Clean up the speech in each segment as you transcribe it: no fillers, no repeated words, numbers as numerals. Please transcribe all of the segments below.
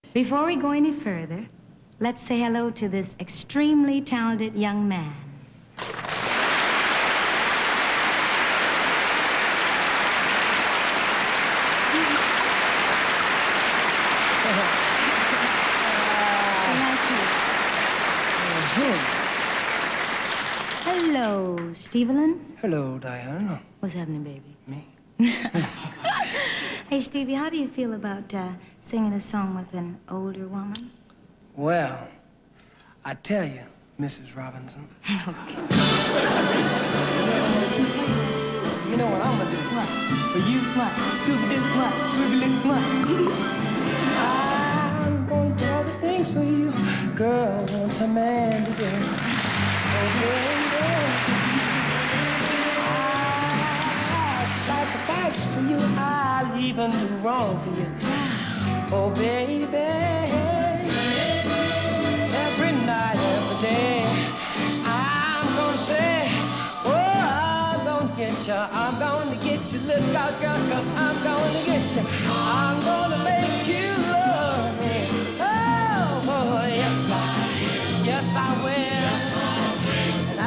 Before we go any further, let's say hello to this extremely talented young man. Hello, Stevelyn. Hello, Diane. What's happening, baby? Me? Hey, Stevie, how do you feel about singing a song with an older woman? Well, I tell you, Mrs. Robinson. Okay. You know what I'm gonna do? What? For you? What? Stupid. What? Wiggly. What? I'm gonna do all the things for you. Girl wants a man to do. Oh, yeah. I'll sacrifice for you. I'll even do wrong for you. Oh, baby. Every night, every day, I'm gonna say, oh, I'm gonna get you. I'm gonna get you. Look out, girl, 'cause I'm gonna get you. I'm gonna make you love me. Oh, yes, I will. And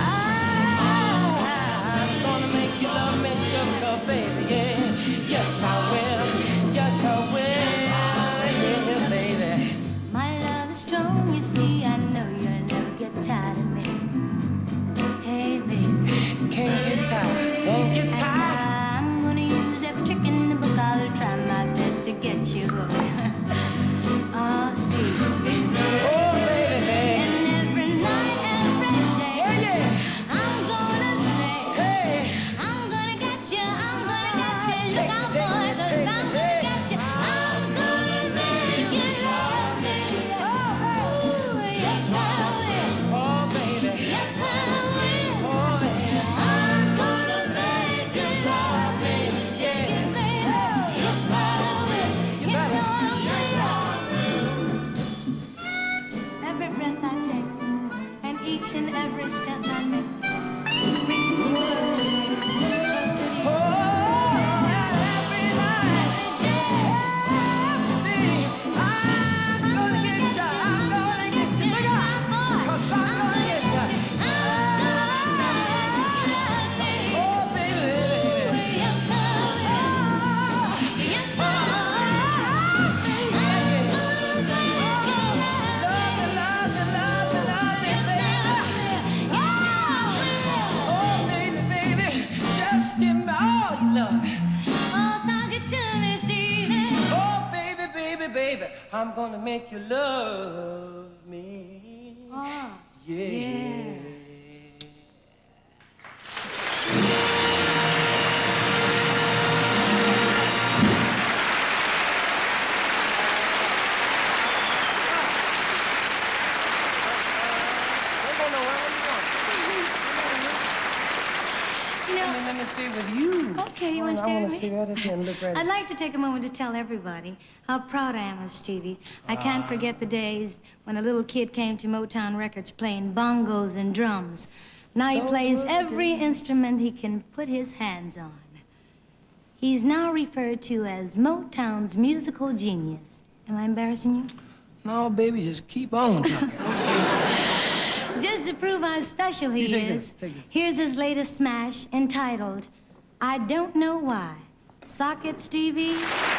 I'm gonna make you love me, sugar, baby, yeah. Yes, I will. Yes, I will. Yeah, baby. My love is strong, you see. I know you'll never get tired of me. Hey, baby. Can't get tired. Won't get And tired. I'm gonna use every trick in the book. I'll try my best to get you hooked. Oh, Stevie. Oh, baby. And every night, every day, Oh, yeah. I'm gonna say, Hey. I'm gonna get you, I'm gonna get you. Look out, Take boy, me, 'cause take me, I'm gonna hey. get you. I'm gonna make you love me. Oh, yes, I will. Oh, baby. Yes, I will. Oh, yeah. I'm gonna make you love me. Yeah. Baby, yes, I will. You You better. know I'm every breath I take, and each and every step I make. I'm gonna make you love me. Oh, Yeah. Let me stay with you. Okay, you want to stay I with want to stay me? right up here and look right I'd like to take a moment to tell everybody how proud I am of Stevie. I can't forget the days when a little kid came to Motown Records playing bongos and drums. Now he Those plays were the every days. instrument he can put his hands on. He's now referred to as Motown's musical genius. Am I embarrassing you? No, baby, just keep on talking. Just to prove how special he You take is, this, take this. here's his latest smash entitled, I Don't Know Why. Sock it, Stevie.